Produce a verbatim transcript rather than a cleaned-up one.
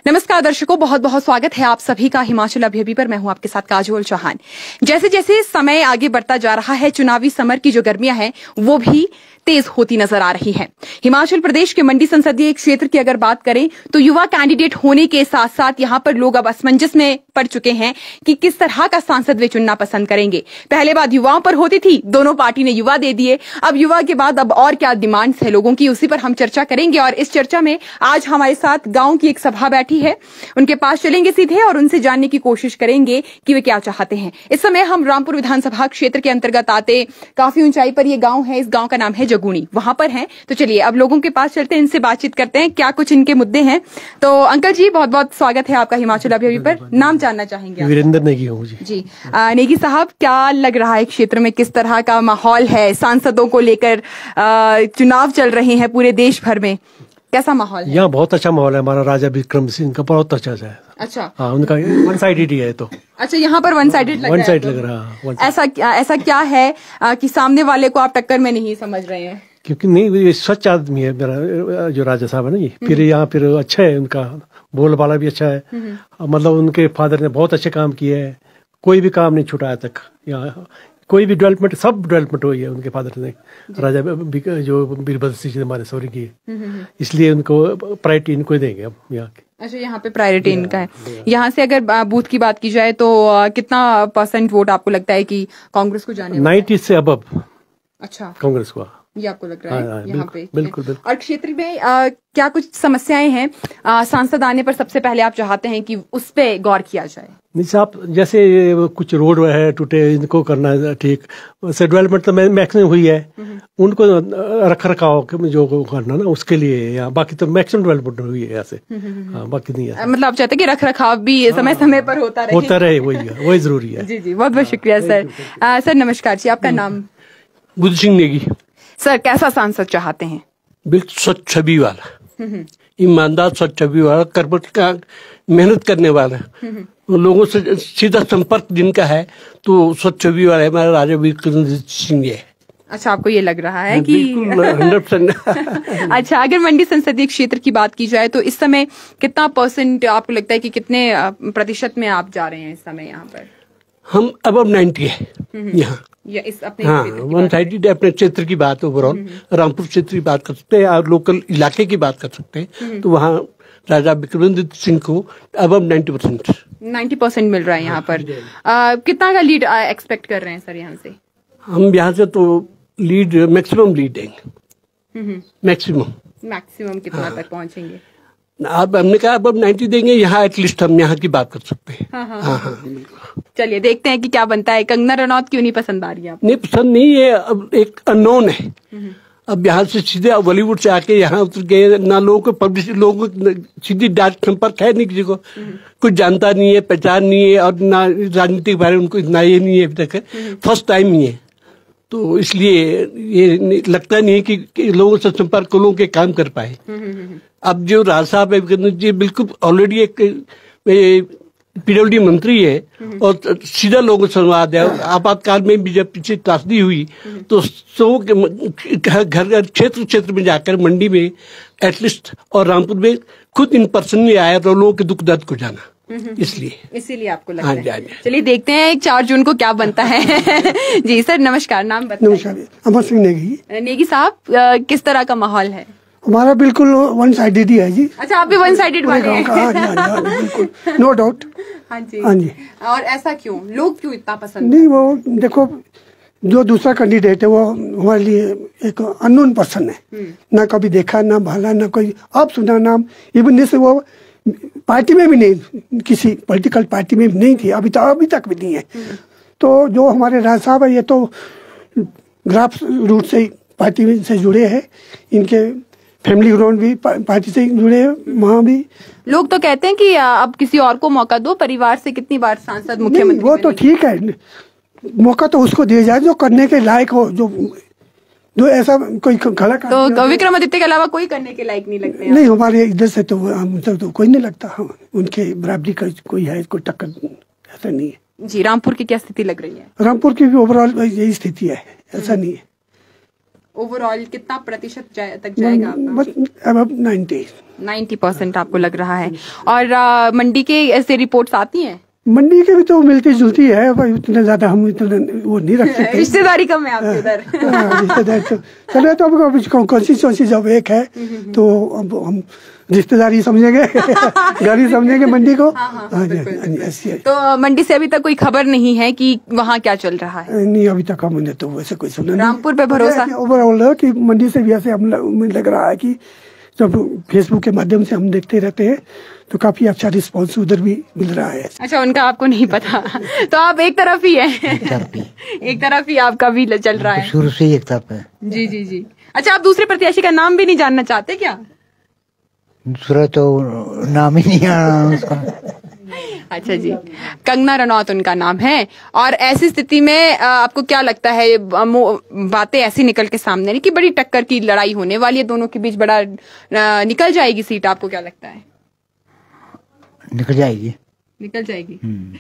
नमस्कार दर्शकों, बहुत बहुत स्वागत है आप सभी का हिमाचल अभी पर। मैं हूं आपके साथ काजोल चौहान। जैसे जैसे समय आगे बढ़ता जा रहा है, चुनावी समर की जो गर्मियां हैं वो भी तेज होती नजर आ रही है। हिमाचल प्रदेश के मंडी संसदीय क्षेत्र की अगर बात करें तो युवा कैंडिडेट होने के साथ साथ यहां पर लोग अब असमंजस में पड़ चुके हैं कि किस तरह का सांसद वे चुनना पसंद करेंगे। पहले बात युवाओं पर होती थी, दोनों पार्टी ने युवा दे दिए। अब युवा के बाद अब और क्या डिमांड्स है लोगों की, उसी पर हम चर्चा करेंगे। और इस चर्चा में आज हमारे साथ गांव की एक सभा बैठी है, उनके पास चलेंगे सीधे और उनसे जानने की कोशिश करेंगे कि वे क्या चाहते हैं। इस समय हम रामपुर विधानसभा क्षेत्र के अंतर्गत आते काफी ऊंचाई पर ये गांव है। इस गांव का नाम है जगुणी, वहां पर हैं। तो चलिए अब लोगों के पास चलते हैं, इनसे बातचीत करते हैं क्या कुछ इनके मुद्दे हैं। तो अंकल जी, बहुत बहुत स्वागत है आपका हिमाचल अभी पर। नाम जानना चाहेंगे? वीरेंद्र नेगी हूँ जी। जी आ, नेगी साहब, क्या लग रहा है क्षेत्र में किस तरह का माहौल है? सांसदों को लेकर चुनाव चल रहे हैं पूरे देश भर में, कैसा माहौल है? यहाँ बहुत अच्छा माहौल है। हमारा राजा विक्रम सिंह का बहुत अच्छा है। अच्छा, हाँ, उनका वन साइडेड ही है। तो अच्छा, यहाँ पर वन साइडेड लग वन रहा साइड है। लग रहा है। ऐसा ऐसा क्या है आ, कि सामने वाले को आप टक्कर में नहीं समझ रहे हैं? क्योंकि नहीं, स्वच्छ आदमी है मेरा जो राजा साहब है ना, ये फिर यहाँ फिर अच्छा है, उनका बोलबाला भी अच्छा है। मतलब उनके फादर ने बहुत अच्छे काम किए हैं, कोई भी काम नहीं छुटा तक। यहाँ कोई भी डेवलपमेंट, सब डेवलपमेंट हुई है उनके फादर ने, राजा जो बीरबल सिंह जी हमारे सॉरी की, इसलिए उनको प्रायोरिटी इनको देंगे अब यहाँ के। अच्छा, यहाँ पे प्रायोरिटी इनका है। यहाँ से अगर बूथ की बात की जाए तो कितना परसेंट वोट आपको लगता है कि कांग्रेस को जाने? नाइन्टी से अबव। अच्छा, कांग्रेस को ये आपको लग रहा है? हाँ, यहाँ पे बिल्कुल बिल्कुल। और क्षेत्र में आ, क्या कुछ समस्याएं हैं आ, सांसद आने पर सबसे पहले आप चाहते हैं कि उस पे गौर किया जाए? नहीं साहब, जैसे कुछ रोड है टूटे, इनको करना है ठीक। वैसे डेवलपमेंट तो मैक्सिमम हुई है, उनको रख रखाव जो करना ना उसके लिए यहाँ, बाकी तो मैक्सिमम डेवलपमेंट हुई है यहाँ से। हाँ, बाकी नहीं है। मतलब आप चाहते हैं कि रख रखाव भी समय समय पर होता रहे? होता रहे, वही वही जरूरी है। जी जी, बहुत बहुत शुक्रिया सर। सर नमस्कार जी, आपका नाम? बुद्ध सिंह नेगी। सर, कैसा सांसद चाहते हैं? बिल्कुल स्वच्छ छवि वाला, ईमानदार, स्वच्छ छवि वाला, कर्मठ का, मेहनत करने वाला, लोगों से सीधा संपर्क जिनका है, तो स्वच्छ छवि वाला है हमारा राजा विक्रम सिंह है। अच्छा, आपको ये लग रहा है कि हंड्रेड परसेंट। अच्छा, अगर मंडी संसदीय क्षेत्र की बात की जाए तो इस समय कितना परसेंट आपको लगता है कि कितने प्रतिशत में आप जा रहे हैं इस समय यहाँ पर? हम अब नाइन्टी है यहाँ। या इस अपने हाँ, वन साइडेड अपने क्षेत्र की बात ओवरऑल, रामपुर क्षेत्र की बात कर सकते हैं और लोकल इलाके की बात कर सकते हैं, तो वहाँ राजा विक्रमादित्य सिंह को अब नाइन्टी परसेंट नाइन्टी परसेंट मिल रहा है यहाँ पर। आ, कितना का लीड एक्सपेक्ट कर रहे हैं सर यहाँ से? हम यहाँ से तो लीड मैक्सिमम लीड देंगे, मैक्सिमम। मैक्सिमम कितना तक पहुँचेंगे? अब हमने कहा अब नाइन्टी देंगे, यहाँ एटलीस्ट हम यहाँ की बात कर सकते हैं। हाँ हाँ, हाँ हाँ, चलिए देखते हैं कि क्या बनता है। कंगना रनौत क्यों नहीं पसंद आ रही है? नहीं पसंद नहीं है, अब एक अननोन है। अब यहाँ से सीधे बॉलीवुड से आके यहाँ उतर गए, ना लोगों को पब्लिसिटी, लोगों को सीधी डायरेक्ट संपर्क है नहीं, किसी को कुछ जानता नहीं है, पहचान नहीं है, और ना राजनीति के बारे में उनको इतना ये नहीं है अभी तक, फर्स्ट टाइम ही है। तो इसलिए ये लगता नहीं है कि, कि लोगों से संपर्क को लोगों के काम कर पाए। अब जो राज साहब है जी, बिल्कुल ऑलरेडी एक पीडब्ल्यूडी मंत्री है और सीधा लोगों से संवाद है। आपातकाल में भी जब पीछे त्रासदी हुई तो सौ घर घर क्षेत्र क्षेत्र में जाकर मंडी में एटलीस्ट और रामपुर में खुद इन पर्सन में आया तो लोगों के दुख दर्द को जाना, इसलिए इसीलिए आपको लगता हाँ, है? चलिए देखते हैं एक चार जून को क्या बनता है। जी सर नमस्कार, नाम बताइए? नमस्कार, अमर सिंह नेगी। नेगी साहब, किस तरह का माहौल है? हमारा बिल्कुल वन साइडेड ही है जी। अच्छा, आप भी वन साइडेड वाले हैं? हाँ जी, हाँ जी, हाँ जी, बिल्कुल, नो डाउट। हाँ जी, हाँ जी। और ऐसा क्यों, लोग क्यों इतना पसंद? नहीं, वो देखो, जो दूसरा कैंडिडेट है वो हमारे लिए एक अननोन पर्सन है, ना कभी देखा, ना भाला, ना कोई अब सुना नाम। इवन जैसे वो पार्टी में भी नहीं, किसी पॉलिटिकल पार्टी में भी नहीं थी, अभी तक अभी तक भी नहीं है। तो जो हमारे राज साहब है, ये तो ग्राफ रूट से पार्टी से जुड़े हैं, इनके फैमिली ग्राउंड भी पार्टी से जुड़े हैं, वहाँ भी। लोग तो कहते हैं कि अब किसी और को मौका दो, परिवार से कितनी बार सांसद मुख्यमंत्री? वो तो ठीक है, मौका तो उसको दिया जाए जो करने के लायक हो, जो जो ऐसा कोई खड़ा कर। तो विक्रमादित्य के अलावा कोई करने के लायक नहीं लगते? नहीं, हमारे इधर से तो हम तो कोई नहीं लगता, हम उनके बराबरी का कोई है, कोई टक्कर ऐसा नहीं है। जी, रामपुर की क्या स्थिति लग रही है? रामपुर की भी ओवरऑल यही स्थिति है, ऐसा नहीं है। ओवरऑल कितना प्रतिशत जाए, तक जाएगा आपका? अब नाइन्टी नाइन्टी परसेंट आपको लग रहा है। और आ, मंडी के ऐसे रिपोर्ट्स आती हैं? मंडी के भी तो मिलती जुलती है, पर इतना ज्यादा हम इतना वो नहीं रख सकते। रिश्तेदारी कम है आपके उधर। हाँ, रिश्तेदारी तो चले, तो अब कॉन्स्टिट्यूंसी जब एक है तो अब हम रिश्तेदारी समझेंगे, घर ही समझेंगे मंडी को। हाँ, हाँ, ऐसी है। तो मंडी से अभी तक कोई खबर नहीं है कि वहाँ क्या चल रहा है? नहीं, अभी तक हमने तो वैसे कोई सुना नहीं। रामपुर पे भरोसा ओवरऑल कि मंडी से भी ऐसे हम लग रहा है कि जब फेसबुक के माध्यम से हम देखते रहते हैं तो काफी अच्छा रिस्पांस उधर भी मिल रहा है। अच्छा, उनका आपको नहीं पता। तो आप एक तरफ ही है? एक तरफ ही एक तरफ ही आपका भी चल रहा है शुरू से ही एक तरफ है। जी जी जी। अच्छा, आप दूसरे प्रत्याशी का नाम भी नहीं जानना चाहते क्या? दूसरा तो नाम ही नहीं आ रहा उसका। अच्छा जी, कंगना रनौत उनका नाम है। और ऐसी स्थिति में आपको क्या लगता है, बातें ऐसी निकल के सामने कि बड़ी टक्कर की लड़ाई होने वाली है दोनों के बीच, बड़ा निकल जाएगी सीट, आपको क्या लगता है? निकल जाएगी, निकल जाएगी।